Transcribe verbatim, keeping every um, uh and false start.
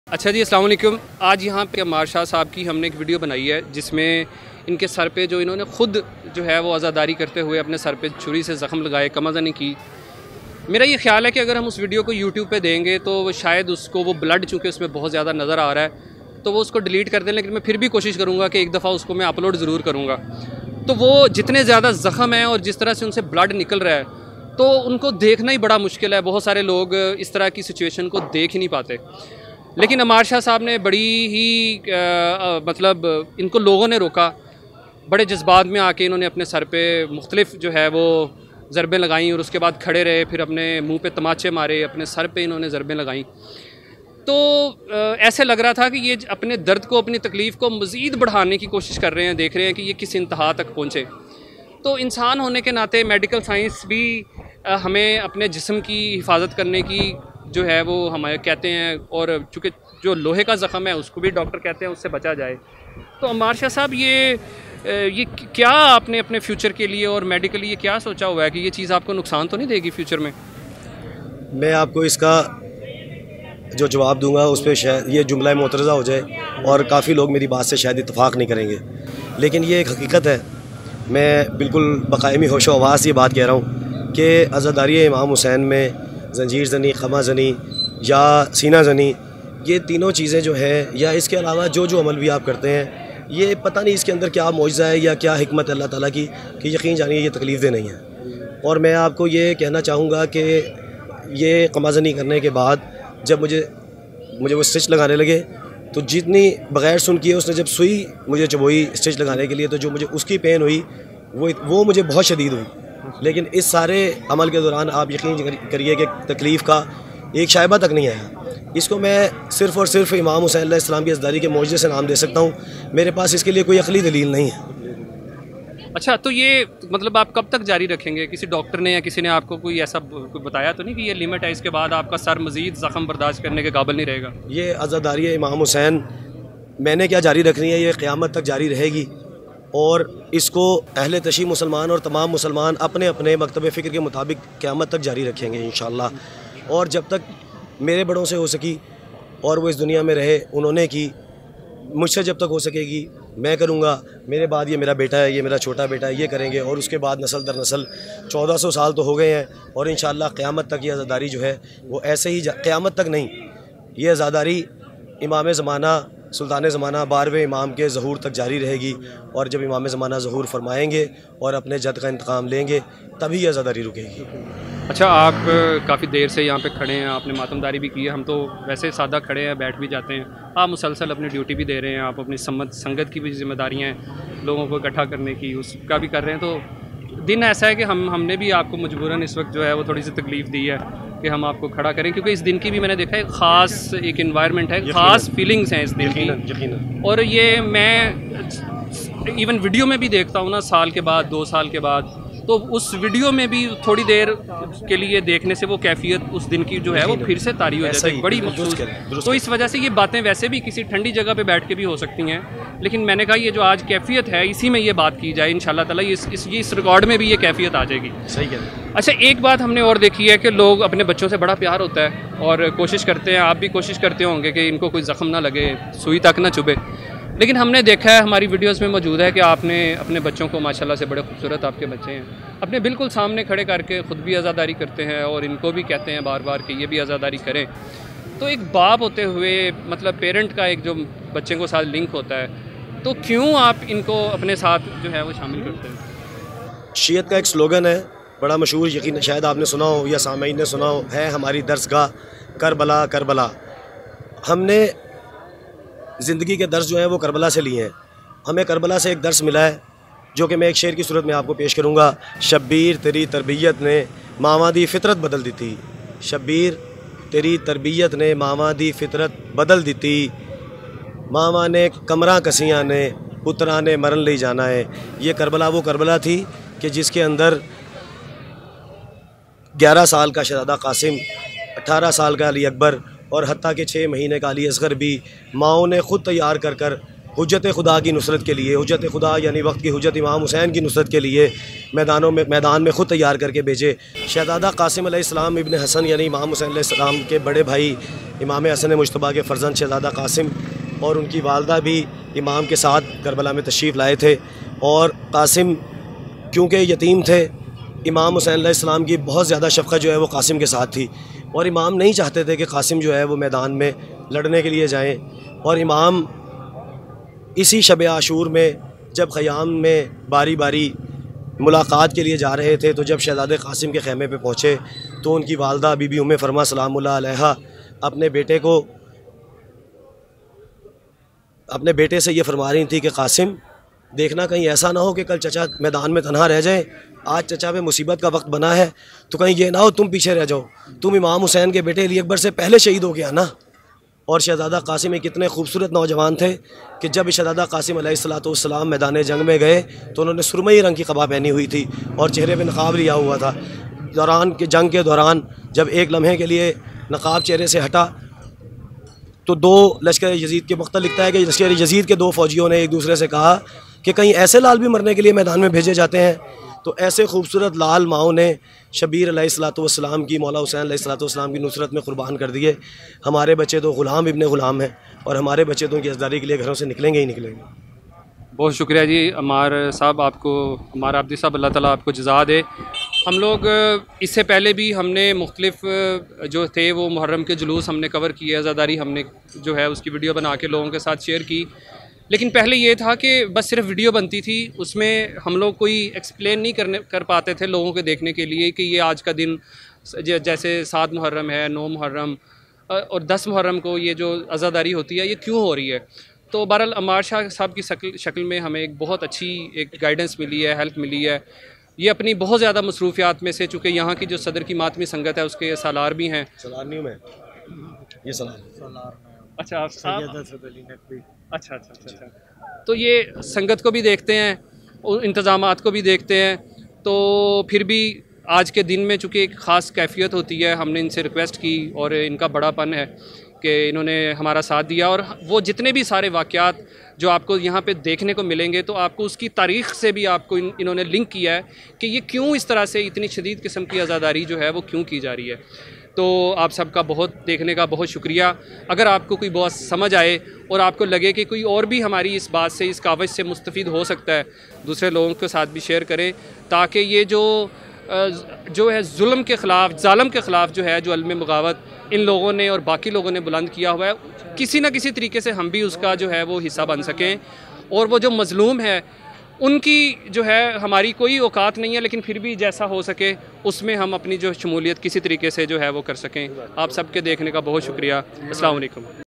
अच्छा जी, अस्सलाम वालेकुम। आज यहाँ पे अम्मार शाह साहब की हमने एक वीडियो बनाई है जिसमें इनके सर पे जो इन्होंने ख़ुद जो है वो आज़ादारी करते हुए अपने सर पे छुरी से ज़ख्म लगाए, कमाज़नी की। मेरा ये ख्याल है कि अगर हम उस वीडियो को यूट्यूब पे देंगे तो शायद उसको वो ब्लड चूँकि उसमें बहुत ज़्यादा नज़र आ रहा है तो वो उसको डिलीट कर दें, लेकिन मैं फिर भी कोशिश करूँगा कि एक दफ़ा उसको मैं अपलोड ज़रूर करूँगा। तो वो जितने ज़्यादा ज़ख्म हैं और जिस तरह से उनसे ब्लड निकल रहा है तो उनको देखना ही बड़ा मुश्किल है। बहुत सारे लोग इस तरह की सिचुएशन को देख ही नहीं पाते, लेकिन अम्मार शाह साहब ने बड़ी ही आ, आ, मतलब इनको लोगों ने रोका, बड़े जज्बात में आके इन्होंने अपने सर पे मुख्तलिफ जो है वो ज़रबें लगाईं और उसके बाद खड़े रहे, फिर अपने मुंह पे तमाचे मारे, अपने सर पे इन्होंने ज़रबें लगाईं। तो आ, ऐसे लग रहा था कि ये अपने दर्द को, अपनी तकलीफ़ को मज़ीद बढ़ाने की कोशिश कर रहे हैं, देख रहे हैं कि ये किस इंतहा तक पहुँचे। तो इंसान होने के नाते मेडिकल साइंस भी आ, हमें अपने जिस्म की हिफाजत करने की जो है वो हमारे कहते हैं, और चूँकि जो लोहे का ज़ख़म है उसको भी डॉक्टर कहते हैं उससे बचा जाए। तो अम्मार शाह साहब ये ये क्या आपने अपने फ्यूचर के लिए और मेडिकली ये क्या सोचा हुआ है कि ये चीज़ आपको नुकसान तो नहीं देगी फ्यूचर में? मैं आपको इसका जो जवाब दूंगा उस पर शायद ये जुमला मोतरज़ा हो जाए और काफ़ी लोग मेरी बात से शायद इत्तफ़ाक़ नहीं करेंगे, लेकिन ये एक हकीकत है। मैं बिल्कुल बकायमी होशो हवास ये बात कह रहा हूँ कि अज़ादारी इमाम हुसैन में जंजीर ज़नी, खमा ज़नी या सीना ज़नी, ये तीनों चीज़ें जो है, या इसके अलावा जो जो अमल भी आप करते हैं, ये पता नहीं इसके अंदर क्या मौजज़ा है या क्या हिकमत अल्लाह ताला की कि यकीन जानिए ये तकलीफ़ दे नहीं है। और मैं आपको ये कहना चाहूँगा कि ये कमाज़नी करने के बाद जब मुझे मुझे वो स्टिच लगाने लगे तो जितनी बग़ैर सुन किए उसने जब सुई मुझे चबोई स्टिच लगाने के लिए, तो जो मुझे उसकी पेन हुई वो वो मुझे बहुत शदीद हुई। लेकिन इस सारे अमल के दौरान आप यकीन करिए कि तकलीफ़ का एक शायबा तक नहीं आया। इसको मैं सिर्फ़ और सिर्फ इमाम हुसैन अलैहिस्सलाम की अज़दारी के मौजज़े से नाम दे सकता हूँ। मेरे पास इसके लिए कोई अक़ली दलील नहीं है। अच्छा, तो ये मतलब आप कब तक जारी रखेंगे? किसी डॉक्टर ने या किसी ने आपको कोई ऐसा कोई बताया तो नहीं कि ये लिमिट है, इसके बाद आपका सर मज़ीद ज़ख़म बर्दाश्त करने के काबिल नहीं रहेगा? ये अज़ादारी इमाम हुसैन मैंने क्या जारी रखनी है, ये क़यामत तक जारी रहेगी। और इसको अहले तशी मुसलमान और तमाम मुसलमान अपने अपने मकतब फ़िक्र के मुताबिक क़यामत तक जारी रखेंगे इंशाअल्लाह। और जब तक मेरे बड़ों से हो सकी और वो इस दुनिया में रहे उन्होंने की, मुझसे जब तक हो सकेगी मैं करूँगा, मेरे बाद ये मेरा बेटा है, ये मेरा छोटा बेटा है, ये करेंगे, और उसके बाद नस्ल दर नस्ल चौदह सौ साल तो हो गए हैं। और इंशाअल्लाह क़यामत तक ये आज़ादारी जो है वो ऐसे ही, क़यामत तक नहीं, ये आज़ादारी इमाम ज़माना सुल्तान ज़माना बारहवें इमाम के ज़हूर तक जारी रहेगी। और जब इमाम ज़माना ज़हूर फरमाएंगे और अपने जद का इंतकाम लेंगे तभी ये आज़ादारी रुकेगी। अच्छा, आप काफ़ी देर से यहाँ पे खड़े हैं, आपने मातमदारी भी की है, हम तो वैसे सादा खड़े हैं, बैठ भी जाते हैं, आप मुसलसल अपनी ड्यूटी भी दे रहे हैं, आप अपनी सम्मत संगत की भी जिम्मेदारियाँ हैं लोगों को इकट्ठा करने की, उसका भी कर रहे हैं। तो दिन ऐसा है कि हम हमने भी आपको मजबूरन इस वक्त जो है वो थोड़ी सी तकलीफ़ दी है कि हम आपको खड़ा करें, क्योंकि इस दिन की भी मैंने देखा है ख़ास एक इन्वायरमेंट है, ख़ास फीलिंग्स हैं इस दिन की। और ये मैं इवन वीडियो में भी देखता हूँ ना, साल के बाद, दो साल के बाद, तो उस वीडियो में भी थोड़ी देर के लिए देखने से वो कैफियत उस दिन की जो है वो फिर से तारी हो जाती है, बड़ी मखसूस। तो इस वजह से ये बातें वैसे भी किसी ठंडी जगह पे बैठ के भी हो सकती हैं, लेकिन मैंने कहा ये जो आज कैफियत है इसी में ये बात की जाए, इंशाल्लाह ताला इस इस ये इस रिकॉर्ड में भी ये कैफियत आ जाएगी। सही कह रहे हैं। अच्छा, एक बात हमने और देखी है कि लोग अपने बच्चों से बड़ा प्यार होता है और कोशिश करते हैं, आप भी कोशिश करते होंगे कि इनको कोई ज़ख्म ना लगे, सुई तक ना चुभे, लेकिन हमने देखा है, हमारी वीडियोस में मौजूद है कि आपने अपने बच्चों को, माशाल्लाह से बड़े खूबसूरत आपके बच्चे हैं, अपने बिल्कुल सामने खड़े करके ख़ुद भी आज़ादारी करते हैं और इनको भी कहते हैं बार बार कि ये भी आज़ादारी करें। तो एक बाप होते हुए, मतलब पेरेंट का एक जो बच्चे को साथ लिंक होता है, तो क्यों आप इनको अपने साथ जो है वो शामिल करते हैं? शीयत का एक स्लोगन है बड़ा मशहूर, यकीन शायद आपने सुना हो या सामईन ने सुना हो, है हमारी दर्सगाह करबला करबला। हमने ज़िंदगी के दर्स जो हैं वो करबला से लिए हैं। हमें करबला से एक दर्स मिला है जो कि मैं एक शेर की सूरत में आपको पेश करूँगा। शब्बीर तेरी तरबियत ने मामा दी फितरत बदल दी थी, शब्बीर तेरी तरबियत ने मामा दी फितरत बदल दी थी, मामा ने कमरा कसियाँ ने पुत्रा ने मरन ले जाना है। ये करबला वो करबला थी कि जिसके अंदर ग्यारह साल का शहज़ादा कासिम, अठारह साल का अली अकबर और हत्ता के छः महीने का अली असगर भी माओं ने ख़ुद तैयार कर कर हुज्जत खुदा की नुसरत के लिए, हुज्जत खुदा यानी वक्त की हुज्जत इमाम हुसैन की नुसरत के लिए मैदानों में मैदान में ख़ुद तैयार करके भेजे। शहज़ादा कासिम अलैहिस्सलाम इब्न हसन यानी इमाम हुसैन अलैहिस्सलाम के बड़े भाई इमाम हसन मुज्तबा के फ़र्जंद शहज़ादा कासिम और उनकी वालदा भी इमाम के साथ करबला में तशरीफ़ लाए थे। और कासिम क्योंकि यतीम थे, इमाम हुसैन अलैहिस्सलाम की बहुत ज़्यादा शफ़क़त जो है वो कासिम के साथ थी और इमाम नहीं चाहते थे कि कासिम जो है वो मैदान में लड़ने के लिए जाएँ। और इमाम इसी शब आशूर में जब ख़याम में बारी बारी मुलाकात के लिए जा रहे थे, तो जब शहज़ादे कासिम के ख़ैमे पे पहुँचे तो उनकी वालदा बीबी उम्मे फरमा सलामुल्लाह अलैहा अपने बेटे को अपने बेटे से ये फरमा रही थी कि कासिम देखना कहीं ऐसा ना हो कि कल चचा मैदान में तनहा रह जाए, आज चचा पे मुसीबत का वक्त बना है, तो कहीं ये ना हो तुम पीछे रह जाओ, तुम इमाम हुसैन के बेटे अली अकबर से पहले शहीद हो गया ना। और शहज़ादा कासिम एक इतने खूबसूरत नौजवान थे कि जब शहज़ादा कासिम अलैहिस्सलाम मैदान जंग में गए तो उन्होंने सुरमई रंग की कबा पहनी हुई थी और चेहरे पे नकाब लिया हुआ था। दौरान के जंग के दौरान जब एक लम्हे के लिए नकाब चेहरे से हटा तो दो लश्कर यजीद के वक्त लिखता है कि लश्कर यजीद के दो फौजियों ने एक दूसरे से कहा कि कहीं ऐसे लाल भी मरने के लिए मैदान में भेजे जाते हैं। तो ऐसे खूबसूरत लाल माओ ने शबीर अलैहिस्सलाम की मौला हुसैन अलैहिस्सलाम की नुसरत में क़ुरबान कर दिए। हमारे बच्चे तो ग़ुलाम इब्ने ग़ुलाम हैं और हमारे बच्चे तो उनकी अज़दारी के लिए घरों से निकलेंगे ही निकलेंगे। बहुत शुक्रिया जी अमार साहब, आपको अमार आब्दी साहब, अल्लाह ताला आपको जज़ा दे। हम लोग इससे पहले भी हमने मुख्तलिफ़ जो थे वो मुहर्रम के जुलूस हमने कवर किए, अज़ादारी हमने जो है उसकी वीडियो बना के लोगों के साथ शेयर की। लेकिन पहले ये था कि बस सिर्फ वीडियो बनती थी, उसमें हम लोग कोई एक्सप्लेन नहीं करने कर पाते थे लोगों के देखने के लिए कि ये आज का दिन जैसे सात मुहर्रम है, नौ मुहर्रम और दस मुहर्रम को ये जो अज़ादारी होती है ये क्यों हो रही है। तो बहरहाल अमार शाह साहब की शक्ल शक्ल में हमें एक बहुत अच्छी एक गाइडेंस मिली है, हेल्प मिली है। ये अपनी बहुत ज़्यादा मसरूफियात में से, चूँकि यहाँ की जो सदर की मातमी संगत है उसके सालार भी हैं। सालार नहीं में ये सालार अच्छा अच्छा अच्छा अच्छा अच्छा तो ये संगत को भी देखते हैं, इंतज़ामात को भी देखते हैं। तो फिर भी आज के दिन में चूँकि एक ख़ास कैफियत होती है, हमने इनसे रिक्वेस्ट की और इनका बड़ापन है कि इन्होंने हमारा साथ दिया। और वो जितने भी सारे वाक़यात जो आपको यहाँ पे देखने को मिलेंगे तो आपको उसकी तारीख़ से भी आपको इन, इन्होंने लिंक किया है कि ये क्यों इस तरह से इतनी शदीद किस्म की आज़ादारी जो है वो क्यों की जा रही है। तो आप सबका बहुत देखने का बहुत शुक्रिया। अगर आपको कोई बहुत समझ आए और आपको लगे कि कोई और भी हमारी इस बात से, इस कावज से मुस्तफ़ीद हो सकता है, दूसरे लोगों के साथ भी शेयर करें ताकि ये जो जो है जुल्म के ख़िलाफ़, ज़ालम के ख़िलाफ़ जो है जो अलम बगावत इन लोगों ने और बाकी लोगों ने बुलंद किया हुआ है, किसी न किसी तरीके से हम भी उसका जो है वो हिस्सा बन सकें। और वो जो मज़लूम है उनकी जो है हमारी कोई औकात नहीं है, लेकिन फिर भी जैसा हो सके उसमें हम अपनी जो शमूलियत किसी तरीके से जो है वो कर सकें। आप सबके देखने का बहुत शुक्रिया। अस्सलाम वालेकुम।